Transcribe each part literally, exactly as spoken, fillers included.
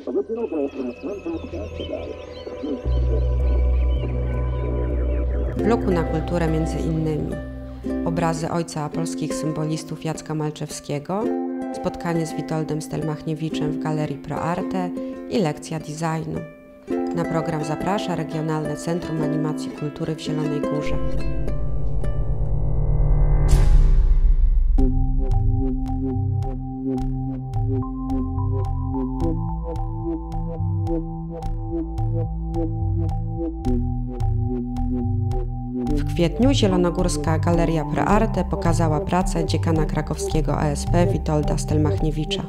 W bloku na kulturę między innymi obrazy ojca polskich symbolistów Jacka Malczewskiego, spotkanie z Witoldem Stelmachniewiczem w Galerii Pro Arte i lekcja designu. Na program zaprasza Regionalne Centrum Animacji Kultury w Zielonej Górze. W kwietniu Zielonogórska Galeria Pro Arte pokazała pracę dziekana krakowskiego A S P Witolda Stelmachniewicza.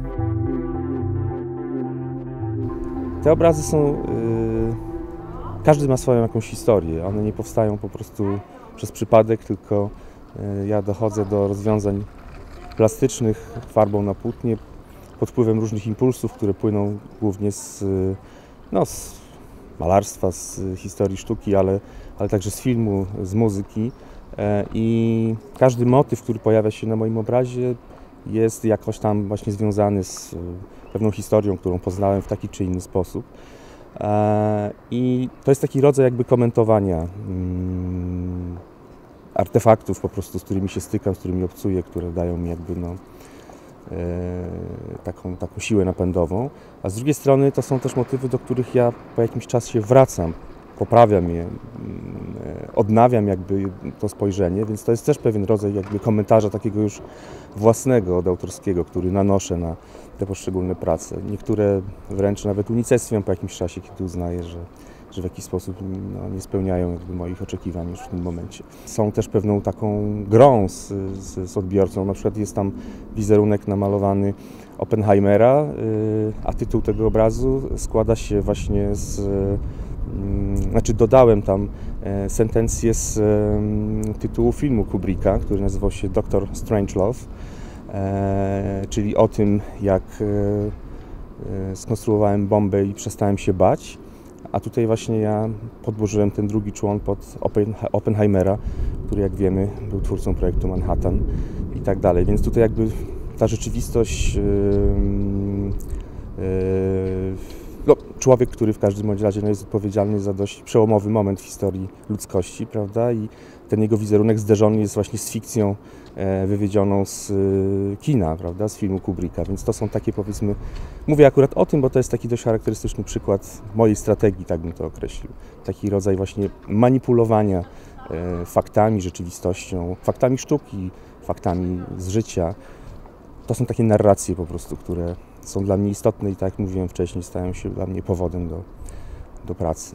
Te obrazy są, yy, każdy ma swoją jakąś historię, one nie powstają po prostu przez przypadek, tylko yy, ja dochodzę do rozwiązań plastycznych farbą na płótnie pod wpływem różnych impulsów, które płyną głównie z, yy, no, z malarstwa, z historii sztuki, ale, ale także z filmu, z muzyki yy, i każdy motyw, który pojawia się na moim obrazie, jest jakoś tam właśnie związany z pewną historią, którą poznałem w taki czy inny sposób. I to jest taki rodzaj jakby komentowania artefaktów po prostu, z którymi się stykam, z którymi obcuję, które dają mi jakby no, taką, taką siłę napędową. A z drugiej strony to są też motywy, do których ja po jakimś czasie wracam, poprawiam je, odnawiam jakby to spojrzenie, więc to jest też pewien rodzaj jakby komentarza takiego już własnego, od autorskiego, który nanoszę na te poszczególne prace. Niektóre wręcz nawet unicestwiam po jakimś czasie, kiedy uznaję, że, że w jakiś sposób no, nie spełniają jakby moich oczekiwań już w tym momencie. Są też pewną taką grą z, z, z odbiorcą, na przykład jest tam wizerunek namalowany Oppenheimera, a tytuł tego obrazu składa się właśnie z Znaczy dodałem tam e, sentencję z e, tytułu filmu Kubricka, który nazywał się doktor Strangelove, e, czyli o tym, jak e, e, skonstruowałem bombę i przestałem się bać, a tutaj właśnie ja podłożyłem ten drugi człon pod Oppenheimera, który jak wiemy był twórcą projektu Manhattan i tak dalej, więc tutaj jakby ta rzeczywistość e, e, No, człowiek, który w każdym bądź razie no, jest odpowiedzialny za dość przełomowy moment w historii ludzkości, prawda? I ten jego wizerunek zderzony jest właśnie z fikcją e, wywiedzioną z e, kina, prawda? Z filmu Kubricka, więc to są takie, powiedzmy, mówię akurat o tym, bo to jest taki dość charakterystyczny przykład mojej strategii, tak bym to określił. Taki rodzaj właśnie manipulowania e, faktami, rzeczywistością, faktami sztuki, faktami z życia. To są takie narracje po prostu, które są dla mnie istotne i tak jak mówiłem wcześniej, stają się dla mnie powodem do, do pracy.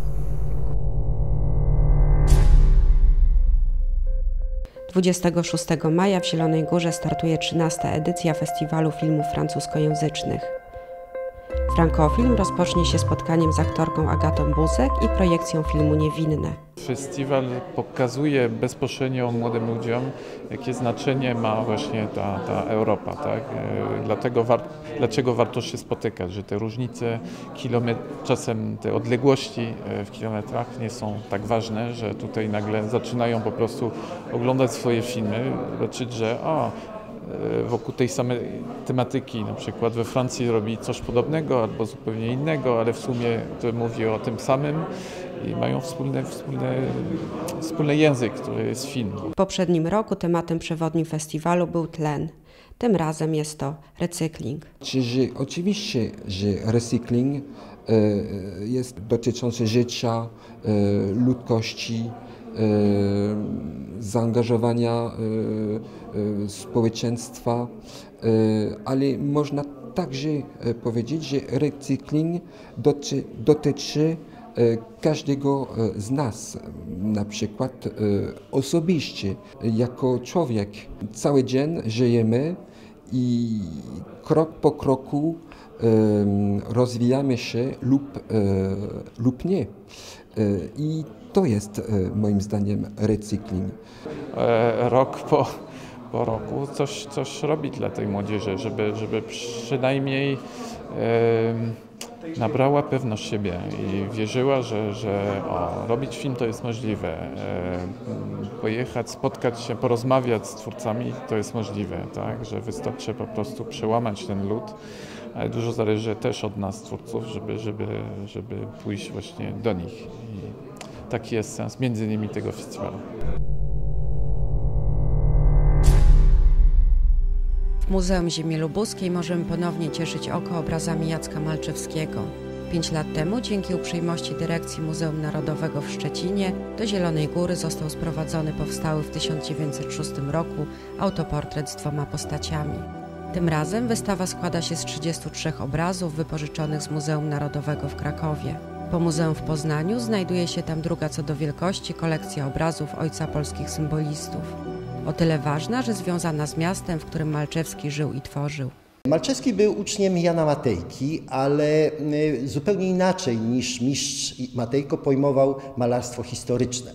dwudziestego szóstego maja w Zielonej Górze startuje trzynasta edycja Festiwalu Filmów Francuskojęzycznych. Frankofilm rozpocznie się spotkaniem z aktorką Agatą Buzek i projekcją filmu Niewinne. Festiwal pokazuje bezpośrednio młodym ludziom, jakie znaczenie ma właśnie ta, ta Europa, tak? Dlatego war, dlaczego warto się spotykać, że te różnice, kilometr, czasem te odległości w kilometrach nie są tak ważne, że tutaj nagle zaczynają po prostu oglądać swoje filmy, zobaczyć, że o, wokół tej samej tematyki, na przykład we Francji robi coś podobnego albo zupełnie innego, ale w sumie to mówi o tym samym i mają wspólny, wspólny, wspólny język, który jest film. W poprzednim roku tematem przewodnim festiwalu był tlen. Tym razem jest to recykling. Czyli oczywiście, że recykling jest dotyczący życia, ludzkości, zaangażowania społeczeństwa, ale można także powiedzieć, że recykling dotyczy, dotyczy każdego z nas, na przykład osobiście, jako człowiek. Cały dzień żyjemy i krok po kroku rozwijamy się lub, lub nie. I to jest moim zdaniem recykling. Rok po, po roku coś, coś robić dla tej młodzieży, żeby, żeby przynajmniej nabrała pewność siebie i wierzyła, że, że o, robić film to jest możliwe, e, pojechać, spotkać się, porozmawiać z twórcami to jest możliwe, tak? Że wystarczy po prostu przełamać ten lód ale dużo zależy też od nas, twórców, żeby, żeby, żeby pójść właśnie do nich. I taki jest sens między innymi tego festiwalu. W Muzeum Ziemi Lubuskiej możemy ponownie cieszyć oko obrazami Jacka Malczewskiego. Pięć lat temu, dzięki uprzejmości dyrekcji Muzeum Narodowego w Szczecinie, do Zielonej Góry został sprowadzony powstały w tysiąc dziewięćset szóstym roku autoportret z dwoma postaciami. Tym razem wystawa składa się z trzydziestu trzech obrazów wypożyczonych z Muzeum Narodowego w Krakowie. Po muzeum w Poznaniu znajduje się tam druga co do wielkości kolekcja obrazów ojca polskich symbolistów. O tyle ważna, że związana z miastem, w którym Malczewski żył i tworzył. Malczewski był uczniem Jana Matejki, ale zupełnie inaczej niż mistrz Matejko pojmował malarstwo historyczne.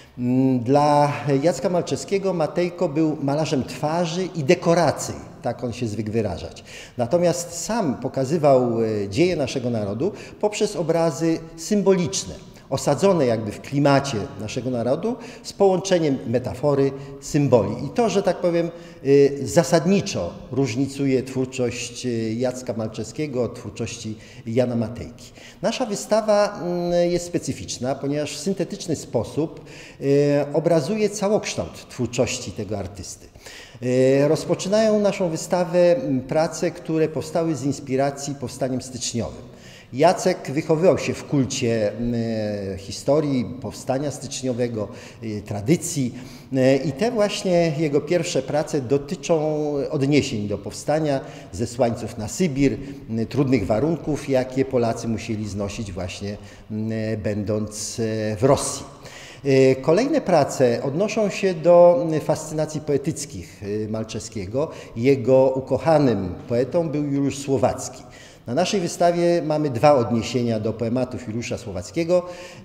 Dla Jacka Malczewskiego Matejko był malarzem twarzy i dekoracji, tak on się zwykł wyrażać. Natomiast sam pokazywał dzieje naszego narodu poprzez obrazy symboliczne, osadzone jakby w klimacie naszego narodu z połączeniem metafory, symboli. I to, że tak powiem, zasadniczo różnicuje twórczość Jacka Malczewskiego od twórczości Jana Matejki. Nasza wystawa jest specyficzna, ponieważ w syntetyczny sposób obrazuje całokształt twórczości tego artysty. Rozpoczynają naszą wystawę prace, które powstały z inspiracji powstaniem styczniowym. Jacek wychowywał się w kulcie historii, powstania styczniowego, tradycji i te właśnie jego pierwsze prace dotyczą odniesień do powstania, zesłańców na Sybir, trudnych warunków, jakie Polacy musieli znosić właśnie będąc w Rosji. Kolejne prace odnoszą się do fascynacji poetyckich Malczewskiego. Jego ukochanym poetą był Juliusz Słowacki. Na naszej wystawie mamy dwa odniesienia do poematów Juliusza Słowackiego.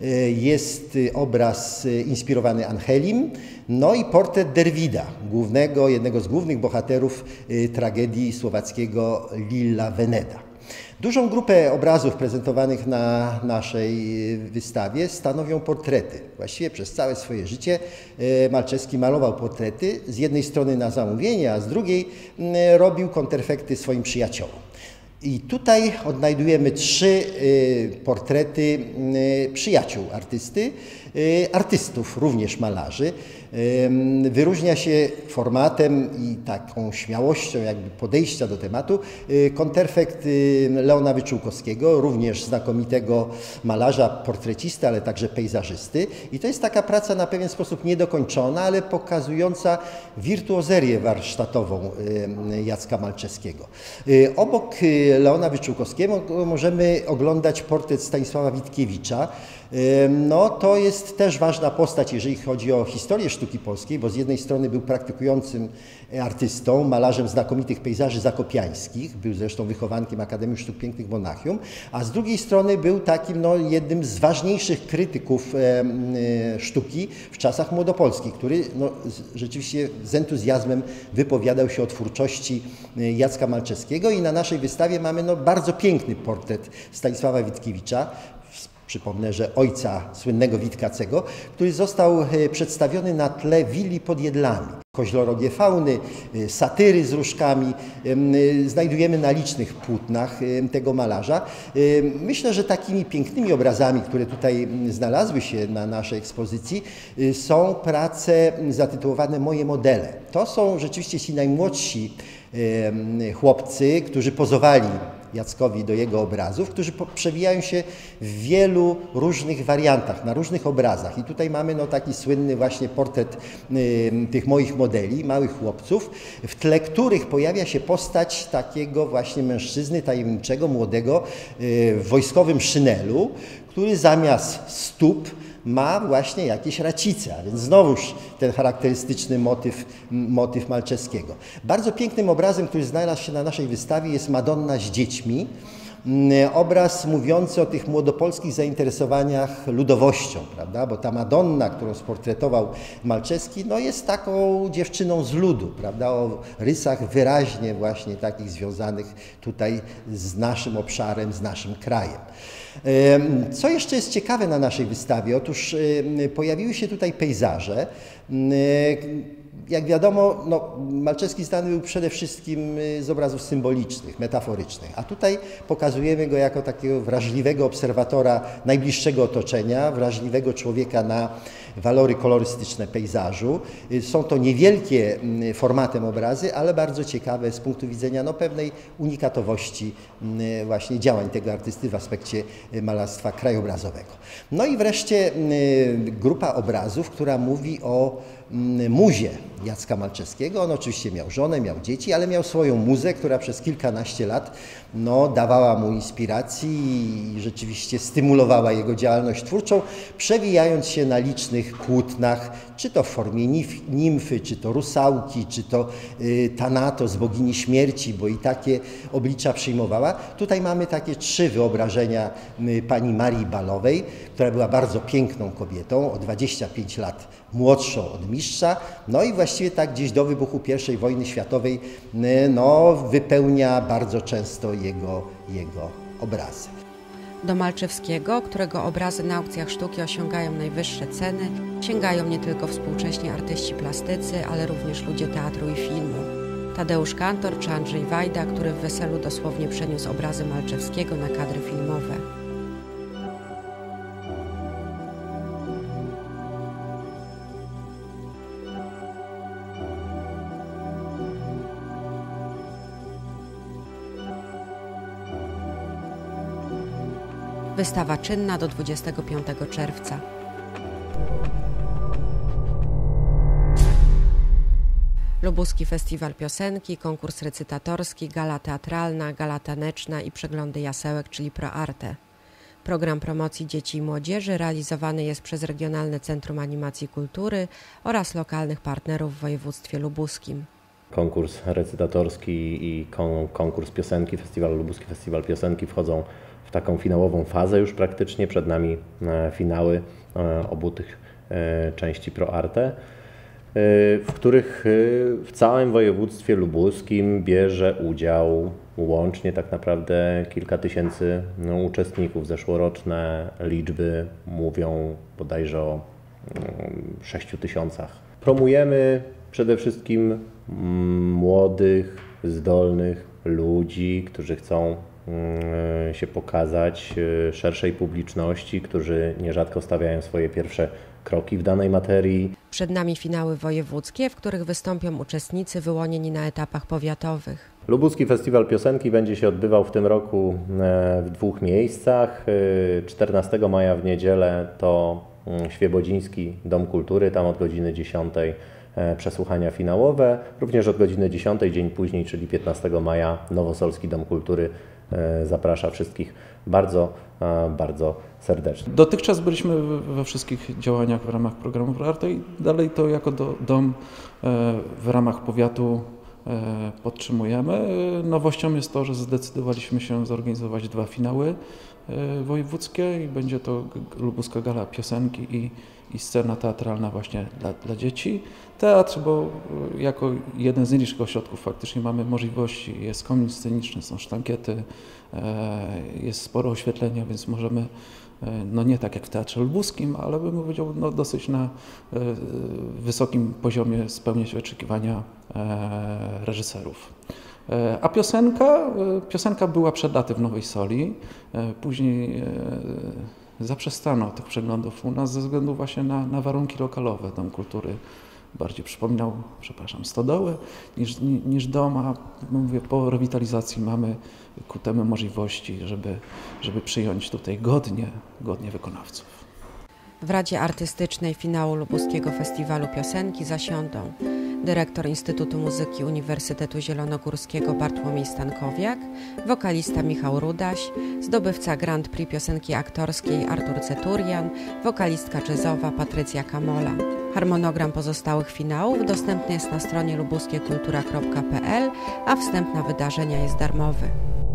Jest obraz inspirowany Angelim, no i portret Derwida, głównego, jednego z głównych bohaterów tragedii słowackiego Lilla Veneda. Dużą grupę obrazów prezentowanych na naszej wystawie stanowią portrety. Właściwie przez całe swoje życie Malczewski malował portrety, z jednej strony na zamówienie, a z drugiej robił konterfekty swoim przyjaciołom. I tutaj odnajdujemy trzy portrety przyjaciół artysty, artystów, również malarzy. Wyróżnia się formatem i taką śmiałością jakby podejścia do tematu konterfekt Leona Wyczółkowskiego, również znakomitego malarza, portrecisty, ale także pejzażysty. I to jest taka praca na pewien sposób niedokończona, ale pokazująca wirtuozerię warsztatową Jacka Malczewskiego. Obok Leona Wyczółkowskiego możemy oglądać portret Stanisława Witkiewicza. No, to jest też ważna postać, jeżeli chodzi o historię sztuki polskiej, bo z jednej strony był praktykującym artystą, malarzem znakomitych pejzaży zakopiańskich, był zresztą wychowankiem Akademii Sztuk Pięknych Monachium, a z drugiej strony był takim no, jednym z ważniejszych krytyków e, sztuki w czasach młodopolskich, który no, rzeczywiście z entuzjazmem wypowiadał się o twórczości Jacka Malczewskiego i na naszej wystawie mamy no, bardzo piękny portret Stanisława Witkiewicza. Przypomnę, że ojca słynnego Witkacego, który został przedstawiony na tle willi pod Jedlami. Koźlorogie fauny, satyry z różkami znajdujemy na licznych płótnach tego malarza. Myślę, że takimi pięknymi obrazami, które tutaj znalazły się na naszej ekspozycji, są prace zatytułowane Moje modele. To są rzeczywiście ci najmłodsi chłopcy, którzy pozowali Jackowi do jego obrazów, którzy przewijają się w wielu różnych wariantach, na różnych obrazach. I tutaj mamy no, taki słynny właśnie portret y, tych moich modeli, małych chłopców, w tle których pojawia się postać takiego właśnie mężczyzny tajemniczego, młodego, y, w wojskowym szynelu, który zamiast stóp ma właśnie jakieś racice, a więc znowuż ten charakterystyczny motyw, motyw Malczewskiego. Bardzo pięknym obrazem, który znalazł się na naszej wystawie, jest Madonna z dziećmi. Obraz mówiący o tych młodopolskich zainteresowaniach ludowością, prawda? Bo ta Madonna, którą sportretował Malczewski, no jest taką dziewczyną z ludu, prawda? O rysach wyraźnie właśnie takich związanych tutaj z naszym obszarem, z naszym krajem. Co jeszcze jest ciekawe na naszej wystawie? Otóż pojawiły się tutaj pejzaże, Jak wiadomo, no, Malczewski znany był przede wszystkim z obrazów symbolicznych, metaforycznych, a tutaj pokazujemy go jako takiego wrażliwego obserwatora najbliższego otoczenia, wrażliwego człowieka na walory kolorystyczne pejzażu. Są to niewielkie formatem obrazy, ale bardzo ciekawe z punktu widzenia no, pewnej unikatowości właśnie działań tego artysty w aspekcie malarstwa krajobrazowego. No i wreszcie grupa obrazów, która mówi o muzie Jacka Malczewskiego. On oczywiście miał żonę, miał dzieci, ale miał swoją muzę, która przez kilkanaście lat no, dawała mu inspiracji i rzeczywiście stymulowała jego działalność twórczą, przewijając się na licznych płótnach, czy to w formie nimfy, czy to rusałki, czy to y, Thanatos, bogini śmierci, bo i takie oblicza przyjmowała. Tutaj mamy takie trzy wyobrażenia y, pani Marii Balowej, która była bardzo piękną kobietą, o dwadzieścia pięć lat młodszą od mistrza, no i właściwie tak gdzieś do wybuchu pierwszej wojny światowej y, no, wypełnia bardzo często jego, jego obrazy. Do Malczewskiego, którego obrazy na aukcjach sztuki osiągają najwyższe ceny, sięgają nie tylko współcześni artyści plastycy, ale również ludzie teatru i filmu. Tadeusz Kantor czy Andrzej Wajda, który w Weselu dosłownie przeniósł obrazy Malczewskiego na kadry filmowe. Wystawa czynna do dwudziestego piątego czerwca. Lubuski Festiwal Piosenki, konkurs recytatorski, gala teatralna, gala taneczna i przeglądy jasełek, czyli Pro Arte. Program promocji dzieci i młodzieży realizowany jest przez Regionalne Centrum Animacji Kultury oraz lokalnych partnerów w województwie lubuskim. Konkurs recytatorski i kon konkurs piosenki, Festiwal Lubuski Festiwal Piosenki wchodzą w taką finałową fazę już praktycznie. Przed nami finały obu tych części Pro Arte, w których w całym województwie lubuskim bierze udział łącznie tak naprawdę kilka tysięcy no, uczestników. Zeszłoroczne liczby mówią bodajże o sześciu tysiącach. Promujemy przede wszystkim młodych, zdolnych ludzi, którzy chcą się pokazać szerszej publiczności, którzy nierzadko stawiają swoje pierwsze kroki w danej materii. Przed nami finały wojewódzkie, w których wystąpią uczestnicy wyłonieni na etapach powiatowych. Lubuski Festiwal Piosenki będzie się odbywał w tym roku w dwóch miejscach. czternastego maja w niedzielę to Świebodziński Dom Kultury, tam od godziny dziesiątej przesłuchania finałowe. Również od godziny dziesiątej, dzień później, czyli piętnastego maja, Nowosolski Dom Kultury zaprasza wszystkich bardzo, bardzo serdecznie. Dotychczas byliśmy we wszystkich działaniach w ramach programu Pro Arte i dalej to jako do, dom w ramach powiatu podtrzymujemy. Nowością jest to, że zdecydowaliśmy się zorganizować dwa finały wojewódzkie i będzie to Lubuska Gala Piosenki i, i scena teatralna właśnie dla, dla dzieci. Teatr, bo jako jeden z nielicznych ośrodków faktycznie mamy możliwości, jest komin sceniczny, są sztankiety, jest sporo oświetlenia, więc możemy, no nie tak jak w Teatrze Lubuskim, ale bym powiedział, no dosyć na wysokim poziomie spełniać oczekiwania reżyserów. A piosenka, piosenka była przed laty w Nowej Soli, później zaprzestano tych przeglądów u nas ze względu właśnie na, na warunki lokalowe. Dom Kultury bardziej przypominał, przepraszam, stodołę niż, niż dom, a mówię, po rewitalizacji mamy ku temu możliwości, żeby, żeby przyjąć tutaj godnie, godnie wykonawców. W Radzie Artystycznej finału Lubuskiego Festiwalu Piosenki zasiądą dyrektor Instytutu Muzyki Uniwersytetu Zielonogórskiego Bartłomiej Stankowiak, wokalista Michał Rudaś, zdobywca Grand Prix Piosenki Aktorskiej Artur Ceturian, wokalistka jazzowa Patrycja Kamola. Harmonogram pozostałych finałów dostępny jest na stronie lubuskie-kultura kropka p l, a wstęp na wydarzenia jest darmowy.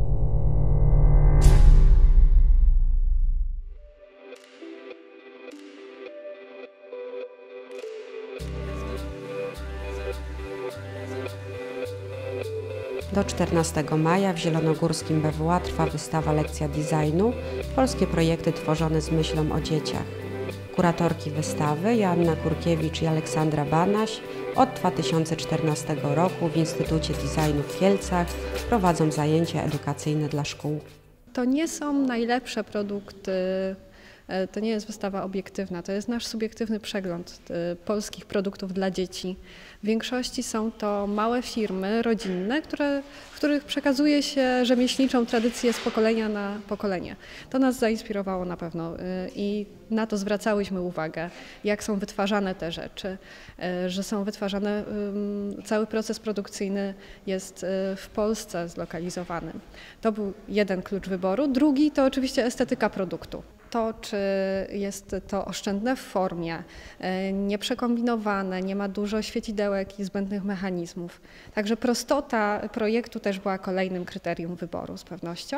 Do czternastego maja w zielonogórskim B W A trwa wystawa Lekcja Designu – polskie projekty tworzone z myślą o dzieciach. Kuratorki wystawy Joanna Kurkiewicz i Aleksandra Banaś, Od dwa tysiące czternastego roku w Instytucie Designu w Kielcach prowadzą zajęcia edukacyjne dla szkół. To nie są najlepsze produkty, to nie jest wystawa obiektywna, to jest nasz subiektywny przegląd polskich produktów dla dzieci. W większości są to małe firmy rodzinne, które, w których przekazuje się rzemieślniczą tradycję z pokolenia na pokolenie. To nas zainspirowało na pewno i na to zwracałyśmy uwagę, jak są wytwarzane te rzeczy, że są wytwarzane, cały proces produkcyjny jest w Polsce zlokalizowany. To był jeden klucz wyboru. Drugi to oczywiście estetyka produktu. To, czy jest to oszczędne w formie, nieprzekombinowane, nie ma dużo świecidełek i zbędnych mechanizmów. Także prostota projektu też była kolejnym kryterium wyboru z pewnością.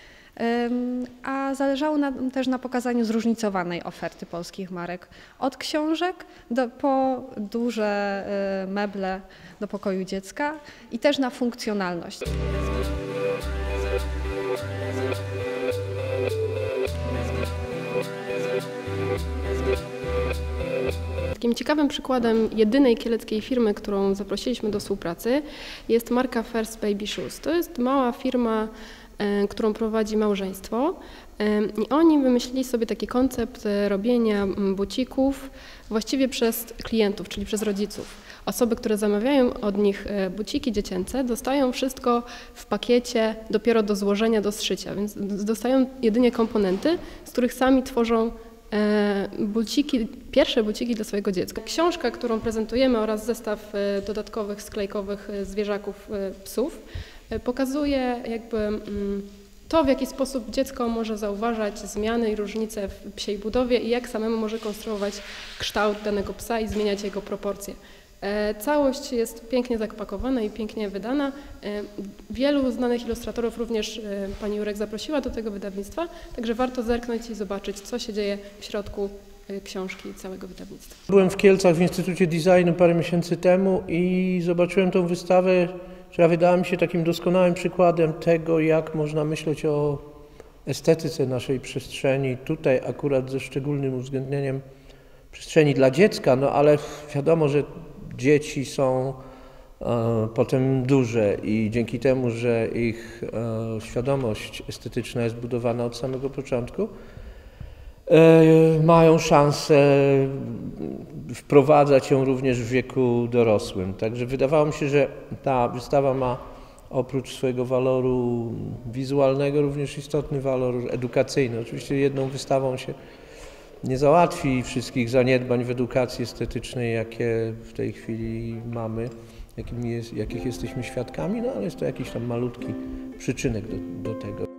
A zależało nam też na pokazaniu zróżnicowanej oferty polskich marek. Od książek do, po duże meble do pokoju dziecka i też na funkcjonalność. Takim ciekawym przykładem jedynej kieleckiej firmy, którą zaprosiliśmy do współpracy, jest marka First Baby Shoes. To jest mała firma, którą prowadzi małżeństwo i oni wymyślili sobie taki koncept robienia bucików właściwie przez klientów, czyli przez rodziców. Osoby, które zamawiają od nich buciki dziecięce, dostają wszystko w pakiecie dopiero do złożenia, do zszycia, więc dostają jedynie komponenty, z których sami tworzą buciki, pierwsze buciki dla swojego dziecka. Książka, którą prezentujemy oraz zestaw dodatkowych sklejkowych zwierzaków psów pokazuje jakby to, w jaki sposób dziecko może zauważać zmiany i różnice w psiej budowie i jak samemu może konstruować kształt danego psa i zmieniać jego proporcje. Całość jest pięknie zapakowana i pięknie wydana. Wielu znanych ilustratorów również pani Jurek zaprosiła do tego wydawnictwa, także warto zerknąć i zobaczyć, co się dzieje w środku książki i całego wydawnictwa. Byłem w Kielcach w Instytucie Designu parę miesięcy temu i zobaczyłem tą wystawę, która wydała mi się takim doskonałym przykładem tego, jak można myśleć o estetyce naszej przestrzeni. Tutaj akurat ze szczególnym uwzględnieniem przestrzeni dla dziecka, no ale wiadomo, że dzieci są e, potem duże i dzięki temu, że ich e, świadomość estetyczna jest budowana od samego początku, e, mają szansę wprowadzać ją również w wieku dorosłym. Także wydawało mi się, że ta wystawa ma oprócz swojego waloru wizualnego również istotny walor edukacyjny. Oczywiście jedną wystawą się nie załatwi wszystkich zaniedbań w edukacji estetycznej, jakie w tej chwili mamy, jakimi jest, jakich jesteśmy świadkami, no ale jest to jakiś tam malutki przyczynek do, do tego.